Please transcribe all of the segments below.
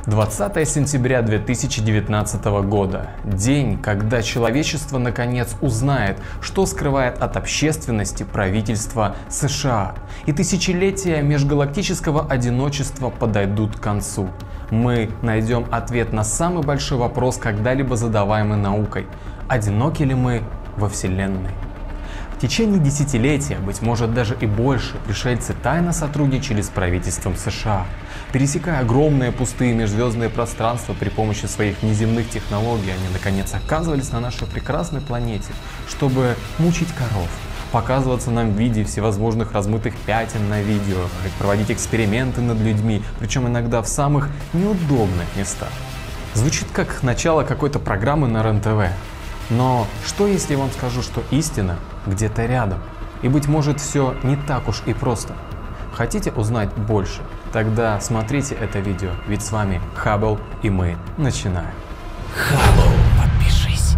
20 сентября 2019 года. День, когда человечество наконец узнает, что скрывает от общественности правительство США. И тысячелетия межгалактического одиночества подойдут к концу. Мы найдем ответ на самый большой вопрос, когда-либо задаваемый наукой. Одиноки ли мы во Вселенной? В течение десятилетия, быть может даже и больше, пришельцы тайно сотрудничали с правительством США, пересекая огромные пустые межзвездные пространства при помощи своих внеземных технологий. Они наконец оказывались на нашей прекрасной планете, чтобы мучить коров, показываться нам в виде всевозможных размытых пятен на видео, проводить эксперименты над людьми, причем иногда в самых неудобных местах. Звучит как начало какой-то программы на РЕН-ТВ. Но что если я вам скажу, что истина где-то рядом? И быть может все не так уж и просто. Хотите узнать больше? Тогда смотрите это видео, ведь с вами Хаббл, и мы начинаем. Хаббл, подпишись.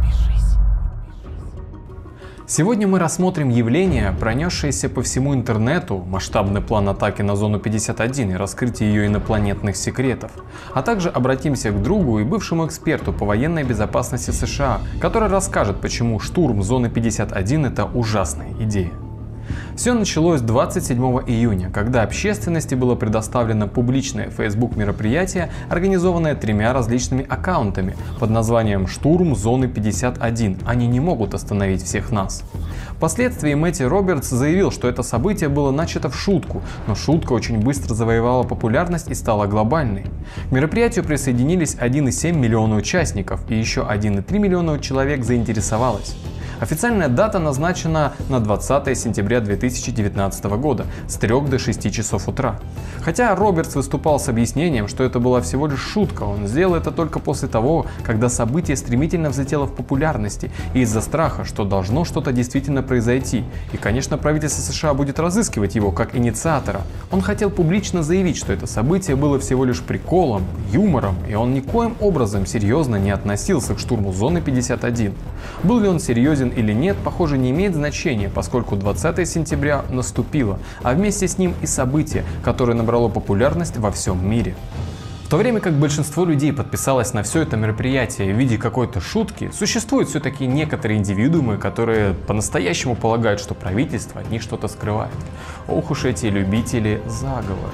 Сегодня мы рассмотрим явление, пронесшееся по всему интернету, масштабный план атаки на Зону 51 и раскрытие ее инопланетных секретов, а также обратимся к другу и бывшему эксперту по военной безопасности США, который расскажет, почему штурм Зоны 51 – это ужасная идея. Все началось 27 июня, когда общественности было предоставлено публичное Facebook мероприятие, организованное 3 различными аккаунтами под названием «Штурм Зоны 51. Они не могут остановить всех нас». Впоследствии Мэтью Робертс заявил, что это событие было начато в шутку, но шутка очень быстро завоевала популярность и стала глобальной. К мероприятию присоединились 1,7 миллиона участников, и еще 1,3 миллиона человек заинтересовалось. Официальная дата назначена на 20 сентября 2019 года с 3 до 6 часов утра. Хотя Робертс выступал с объяснением, что это была всего лишь шутка, он сделал это только после того, когда событие стремительно взлетело в популярности и из-за страха, что должно что-то действительно произойти. И, конечно, правительство США будет разыскивать его как инициатора. Он хотел публично заявить, что это событие было всего лишь приколом, юмором, и он никоим образом серьезно не относился к штурму Зоны 51. Был ли он серьезен или нет, похоже, не имеет значения, поскольку 20 сентября наступило, а вместе с ним и событие, которое набрало популярность во всем мире. В то время как большинство людей подписалось на все это мероприятие в виде какой-то шутки, существуют все-таки некоторые индивидуумы, которые по-настоящему полагают, что правительство от них что-то скрывает. Ох уж эти любители заговоров.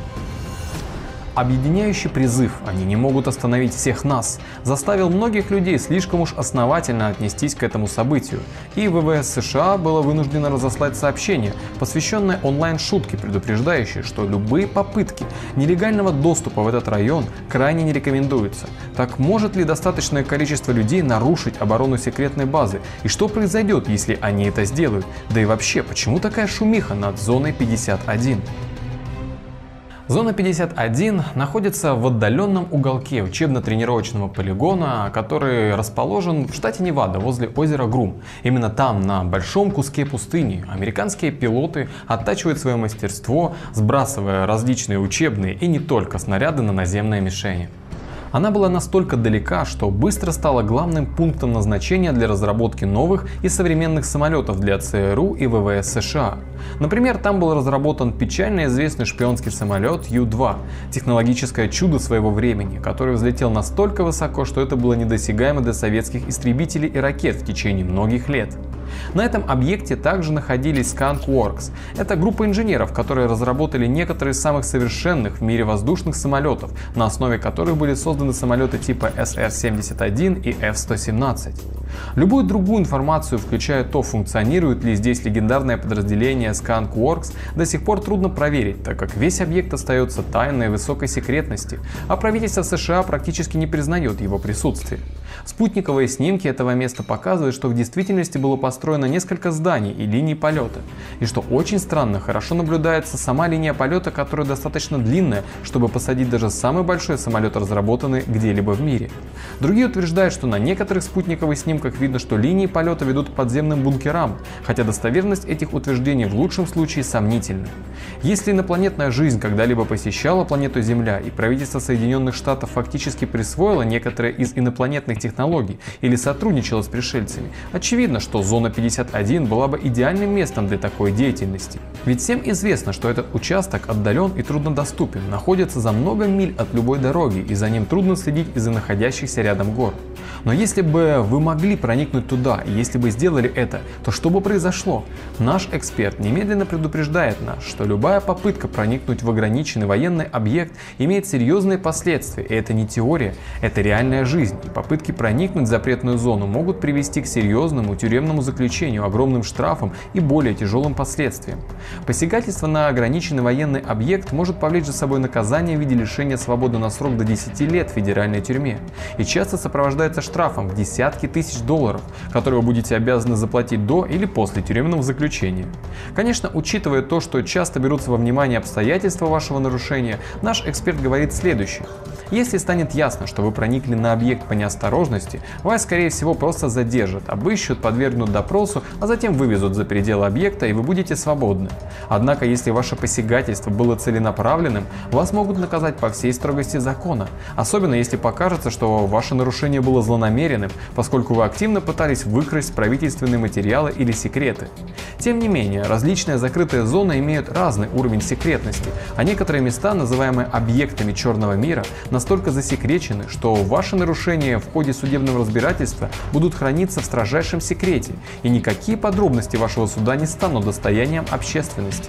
Объединяющий призыв «Они не могут остановить всех нас» заставил многих людей слишком уж основательно отнестись к этому событию, и ВВС США было вынуждено разослать сообщение, посвященное онлайн-шутке, предупреждающей, что любые попытки нелегального доступа в этот район крайне не рекомендуются. Так может ли достаточное количество людей нарушить оборону секретной базы, и что произойдет, если они это сделают? Да и вообще, почему такая шумиха над Зоной 51? Зона 51 находится в отдаленном уголке учебно-тренировочного полигона, который расположен в штате Невада возле озера Грум. Именно там, на большом куске пустыни, американские пилоты оттачивают свое мастерство, сбрасывая различные учебные и не только снаряды на наземные мишени. Она была настолько далека, что быстро стала главным пунктом назначения для разработки новых и современных самолетов для ЦРУ и ВВС США. Например, там был разработан печально известный шпионский самолет Ю-2, технологическое чудо своего времени, который взлетел настолько высоко, что это было недосягаемо для советских истребителей и ракет в течение многих лет. На этом объекте также находились Skunk Works. Это группа инженеров, которые разработали некоторые из самых совершенных в мире воздушных самолетов, на основе которых были созданы самолеты типа SR-71 и F-117. Любую другую информацию, включая то, функционирует ли здесь легендарное подразделение Skunk Works, до сих пор трудно проверить, так как весь объект остается тайной высокой секретности, а правительство США практически не признает его присутствие. Спутниковые снимки этого места показывают, что в действительности было построено несколько зданий и линий полета. И что очень странно, хорошо наблюдается сама линия полета, которая достаточно длинная, чтобы посадить даже самый большой самолет, разработанный где-либо в мире. Другие утверждают, что на некоторых спутниковых снимках снимках видно, что линии полета ведут к подземным бункерам, хотя достоверность этих утверждений в лучшем случае сомнительна. Если инопланетная жизнь когда-либо посещала планету Земля и правительство Соединенных Штатов фактически присвоило некоторые из инопланетных технологий или сотрудничало с пришельцами, очевидно, что зона 51 была бы идеальным местом для такой деятельности. Ведь всем известно, что этот участок отдален и труднодоступен, находится за много миль от любой дороги, и за ним трудно следить из-за находящихся рядом гор. Но если бы вы могли проникнуть туда, и если бы сделали это, то что бы произошло? Наш эксперт немедленно предупреждает нас, что любая попытка проникнуть в ограниченный военный объект имеет серьезные последствия, и это не теория, это реальная жизнь, и попытки проникнуть в запретную зону могут привести к серьезному тюремному заключению, огромным штрафам и более тяжелым последствиям. Посягательство на ограниченный военный объект может повлечь за собой наказание в виде лишения свободы на срок до 10 лет в федеральной тюрьме и часто сопровождается штрафом в десятки тысяч долларов, которые вы будете обязаны заплатить до или после тюремного заключения. Конечно, учитывая то, что часто берутся во внимание обстоятельства вашего нарушения, наш эксперт говорит следующее. Если станет ясно, что вы проникли на объект по неосторожности, вас, скорее всего, просто задержат, обыщут, подвергнут допросу, а затем вывезут за пределы объекта, и вы будете свободны. Однако, если ваше посягательство было целенаправленным, вас могут наказать по всей строгости закона, особенно если покажется, что ваше нарушение было злонамеренным, поскольку вы активно пытались выкрасть правительственные материалы или секреты. Тем не менее, различные закрытые зоны имеют разный уровень секретности, а некоторые места, называемые объектами черного мира, настолько засекречены, что ваши нарушения в ходе судебного разбирательства будут храниться в строжайшем секрете, и никакие подробности вашего суда не станут достоянием общественности.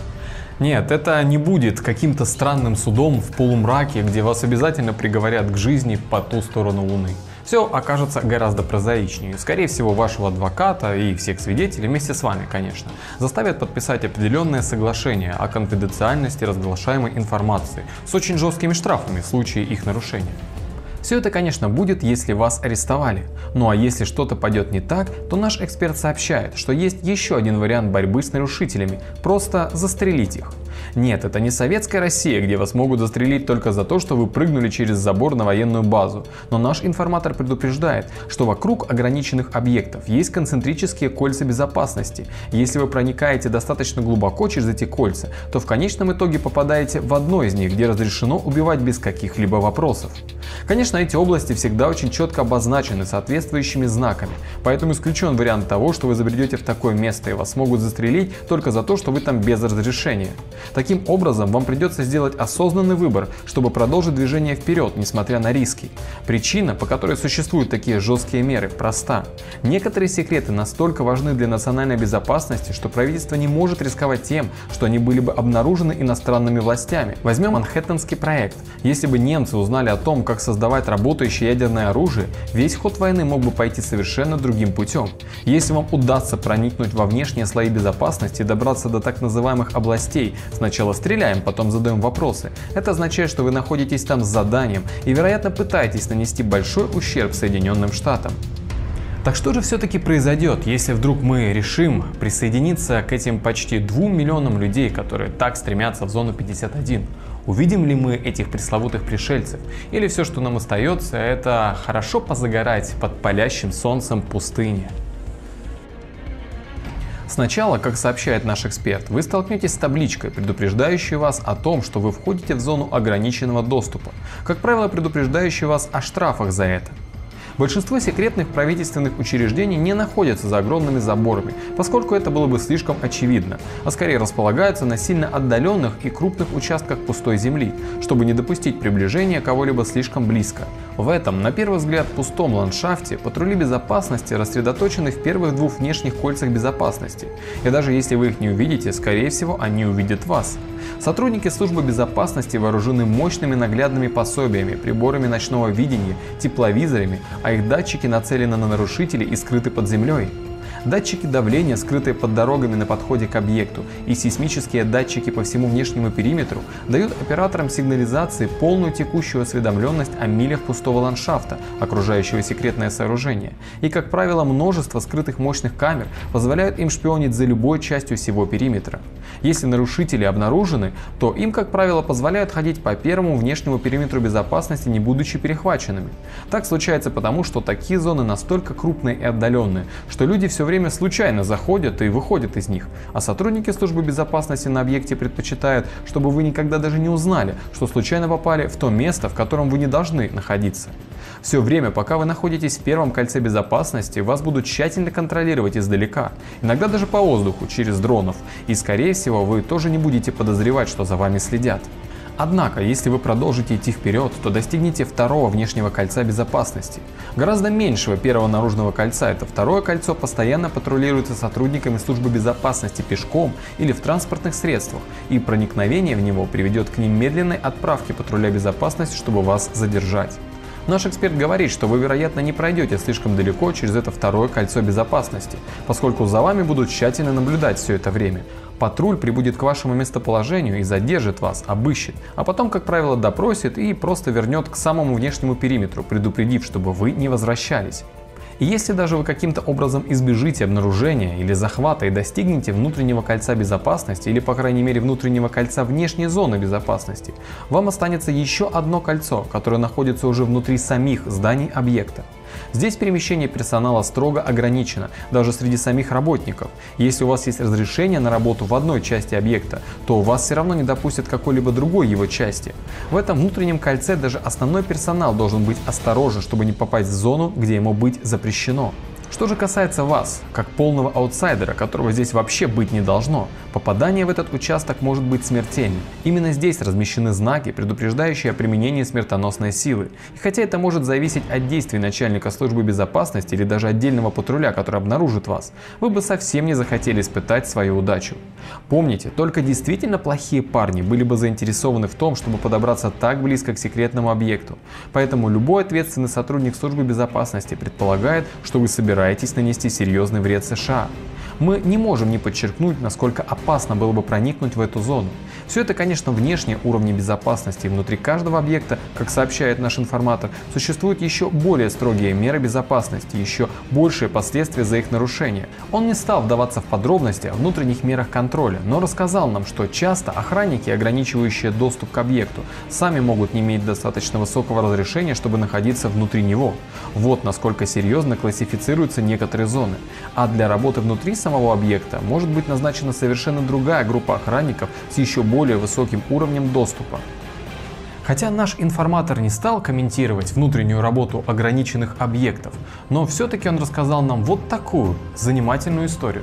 Нет, это не будет каким-то странным судом в полумраке, где вас обязательно приговорят к жизни по ту сторону Луны. Все окажется гораздо прозаичнее. Скорее всего, вашего адвоката и всех свидетелей, вместе с вами, конечно, заставят подписать определенное соглашение о конфиденциальности разглашаемой информации с очень жесткими штрафами в случае их нарушения. Все это, конечно, будет, если вас арестовали. Ну а если что-то пойдет не так, то наш эксперт сообщает, что есть еще один вариант борьбы с нарушителями – просто застрелить их. Нет, это не советская Россия, где вас могут застрелить только за то, что вы прыгнули через забор на военную базу. Но наш информатор предупреждает, что вокруг ограниченных объектов есть концентрические кольца безопасности. Если вы проникаете достаточно глубоко через эти кольца, то в конечном итоге попадаете в одно из них, где разрешено убивать без каких-либо вопросов. Конечно, эти области всегда очень четко обозначены соответствующими знаками, поэтому исключен вариант того, что вы забредете в такое место и вас могут застрелить только за то, что вы там без разрешения. Таким образом, вам придется сделать осознанный выбор, чтобы продолжить движение вперед, несмотря на риски. Причина, по которой существуют такие жесткие меры, проста. Некоторые секреты настолько важны для национальной безопасности, что правительство не может рисковать тем, что они были бы обнаружены иностранными властями. Возьмем Манхэттенский проект. Если бы немцы узнали о том, как создавать работающее ядерное оружие, весь ход войны мог бы пойти совершенно другим путем. Если вам удастся проникнуть во внешние слои безопасности и добраться до так называемых областей, сначала стреляем, потом задаем вопросы, это означает, что вы находитесь там с заданием и, вероятно, пытаетесь нанести большой ущерб Соединенным Штатам. Так что же все-таки произойдет, если вдруг мы решим присоединиться к этим почти 2 миллионам людей, которые так стремятся в зону 51? Увидим ли мы этих пресловутых пришельцев? Или все, что нам остается, это хорошо позагорать под палящим солнцем пустыни? Сначала, как сообщает наш эксперт, вы столкнетесь с табличкой, предупреждающей вас о том, что вы входите в зону ограниченного доступа, как правило, предупреждающей вас о штрафах за это. Большинство секретных правительственных учреждений не находятся за огромными заборами, поскольку это было бы слишком очевидно, а скорее располагаются на сильно отдаленных и крупных участках пустой земли, чтобы не допустить приближения кого-либо слишком близко. В этом, на первый взгляд, пустом ландшафте патрули безопасности рассредоточены в первых двух внешних кольцах безопасности, и даже если вы их не увидите, скорее всего, они увидят вас. Сотрудники службы безопасности вооружены мощными наглядными пособиями, приборами ночного видения, тепловизорами, а их датчики нацелены на нарушителей и скрыты под землей. Датчики давления, скрытые под дорогами на подходе к объекту, и сейсмические датчики по всему внешнему периметру дают операторам сигнализации полную текущую осведомленность о милях пустого ландшафта, окружающего секретное сооружение. И, как правило, множество скрытых мощных камер позволяют им шпионить за любой частью всего периметра. Если нарушители обнаружены, то им, как правило, позволяют ходить по первому внешнему периметру безопасности, не будучи перехваченными. Так случается потому, что такие зоны настолько крупные и отдаленные, что люди все время случайно заходят и выходят из них, а сотрудники службы безопасности на объекте предпочитают, чтобы вы никогда даже не узнали, что случайно попали в то место, в котором вы не должны находиться. Все время, пока вы находитесь в первом кольце безопасности, вас будут тщательно контролировать издалека, иногда даже по воздуху, через дронов, и скорее всего вы тоже не будете подозревать, что за вами следят. Однако, если вы продолжите идти вперед, то достигнете второго внешнего кольца безопасности. Гораздо меньшего первого наружного кольца. Это второе кольцо постоянно патрулируется сотрудниками службы безопасности пешком или в транспортных средствах, и проникновение в него приведет к немедленной отправке патруля безопасности, чтобы вас задержать. Наш эксперт говорит, что вы, вероятно, не пройдете слишком далеко через это второе кольцо безопасности, поскольку за вами будут тщательно наблюдать все это время. Патруль прибудет к вашему местоположению и задержит вас, обыщет, а потом, как правило, допросит и просто вернет к самому внешнему периметру, предупредив, чтобы вы не возвращались. И если даже вы каким-то образом избежите обнаружения или захвата и достигнете внутреннего кольца безопасности, или по крайней мере внутреннего кольца внешней зоны безопасности, вам останется еще одно кольцо, которое находится уже внутри самих зданий объекта. Здесь перемещение персонала строго ограничено, даже среди самих работников. Если у вас есть разрешение на работу в одной части объекта, то вас все равно не допустят к какой-либо другой его части. В этом внутреннем кольце даже основной персонал должен быть осторожен, чтобы не попасть в зону, где ему быть запрещено. Что же касается вас, как полного аутсайдера, которого здесь вообще быть не должно, попадание в этот участок может быть смертельным. Именно здесь размещены знаки, предупреждающие о применении смертоносной силы. И хотя это может зависеть от действий начальника службы безопасности или даже отдельного патруля, который обнаружит вас, вы бы совсем не захотели испытать свою удачу. Помните, только действительно плохие парни были бы заинтересованы в том, чтобы подобраться так близко к секретному объекту. Поэтому любой ответственный сотрудник службы безопасности предполагает, что вы собираетесь нанести серьезный вред США. Мы не можем не подчеркнуть, насколько опасно было бы проникнуть в эту зону. Все это, конечно, внешние уровни безопасности, и внутри каждого объекта, как сообщает наш информатор, существуют еще более строгие меры безопасности, еще большие последствия за их нарушение. Он не стал вдаваться в подробности о внутренних мерах контроля, но рассказал нам, что часто охранники, ограничивающие доступ к объекту, сами могут не иметь достаточно высокого разрешения, чтобы находиться внутри него. Вот насколько серьезно классифицируются некоторые зоны. А для работы внутри самого объекта может быть назначена совершенно другая группа охранников с еще более высоким уровнем доступа. Хотя наш информатор не стал комментировать внутреннюю работу ограниченных объектов, но все-таки он рассказал нам вот такую занимательную историю.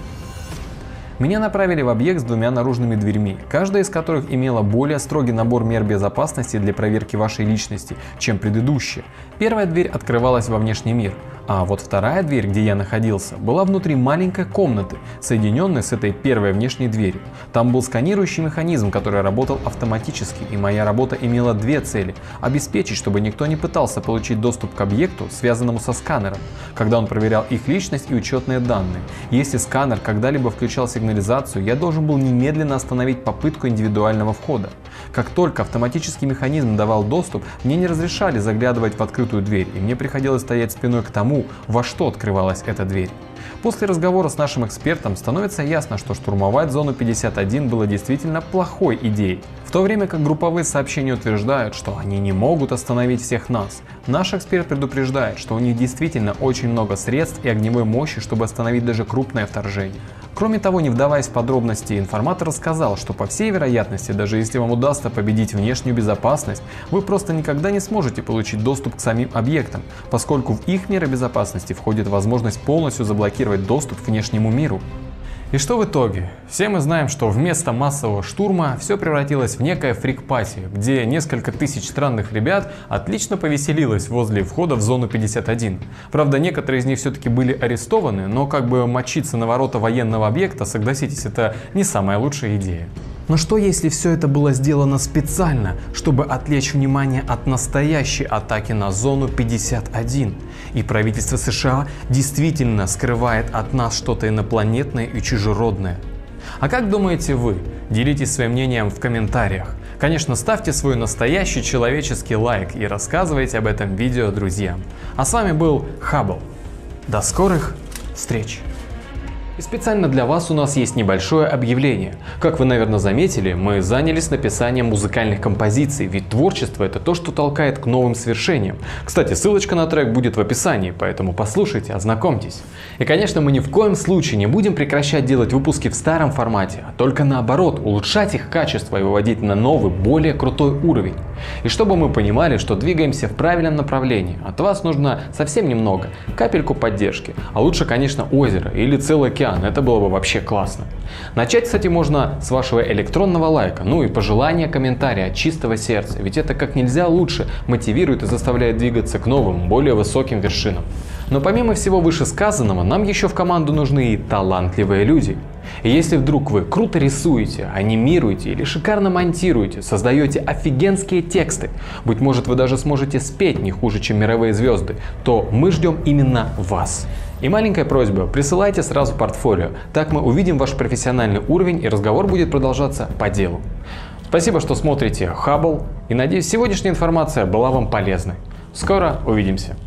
Меня направили в объект с двумя наружными дверьми, каждая из которых имела более строгий набор мер безопасности для проверки вашей личности, чем предыдущая. Первая дверь открывалась во внешний мир, а вот вторая дверь, где я находился, была внутри маленькой комнаты, соединенной с этой первой внешней дверью. Там был сканирующий механизм, который работал автоматически, и моя работа имела две цели: обеспечить, чтобы никто не пытался получить доступ к объекту, связанному со сканером, когда он проверял их личность и учетные данные. Если сканер когда-либо включал сигнализацию, я должен был немедленно остановить попытку индивидуального входа. Как только автоматический механизм давал доступ, мне не разрешали заглядывать в открытую дверь, и мне приходилось стоять спиной к тому, во что открывалась эта дверь. После разговора с нашим экспертом становится ясно, что штурмовать зону 51 было действительно плохой идеей. В то время как групповые сообщения утверждают, что они не могут остановить всех нас, наш эксперт предупреждает, что у них действительно очень много средств и огневой мощи, чтобы остановить даже крупное вторжение. Кроме того, не вдаваясь в подробности, информатор рассказал, что по всей вероятности, даже если вам удастся победить внешнюю безопасность, вы просто никогда не сможете получить доступ к самим объектам, поскольку в их меры безопасности входит возможность полностью заблокировать доступ к внешнему миру. И что в итоге? Все мы знаем, что вместо массового штурма все превратилось в некое фрик-пати, где несколько тысяч странных ребят отлично повеселилось возле входа в зону 51. Правда, некоторые из них все-таки были арестованы, но как бы мочиться на ворота военного объекта, согласитесь, это не самая лучшая идея. Но что если все это было сделано специально, чтобы отвлечь внимание от настоящей атаки на зону 51, и правительство США действительно скрывает от нас что-то инопланетное и чужеродное? А как думаете вы? Делитесь своим мнением в комментариях. Конечно, ставьте свой настоящий человеческий лайк и рассказывайте об этом видео друзьям. А с вами был Хаббл. До скорых встреч! И специально для вас у нас есть небольшое объявление. Как вы, наверное, заметили, мы занялись написанием музыкальных композиций, ведь творчество — это то, что толкает к новым свершениям. Кстати, ссылочка на трек будет в описании, поэтому послушайте, ознакомьтесь. И, конечно, мы ни в коем случае не будем прекращать делать выпуски в старом формате, а только наоборот, улучшать их качество и выводить на новый, более крутой уровень. И чтобы мы понимали, что двигаемся в правильном направлении, от вас нужно совсем немного, капельку поддержки, а лучше, конечно, озеро или целый океан. Это было бы вообще классно. Начать, кстати, можно с вашего электронного лайка, ну и пожелания, комментария от чистого сердца, ведь это как нельзя лучше мотивирует и заставляет двигаться к новым, более высоким вершинам. Но помимо всего вышесказанного, нам еще в команду нужны и талантливые люди. И если вдруг вы круто рисуете, анимируете или шикарно монтируете, создаете офигенские тексты, быть может вы даже сможете спеть не хуже, чем мировые звезды, то мы ждем именно вас. И маленькая просьба, присылайте сразу портфолио, так мы увидим ваш профессиональный уровень и разговор будет продолжаться по делу. Спасибо, что смотрите Хаббл, и надеюсь, сегодняшняя информация была вам полезной. Скоро увидимся.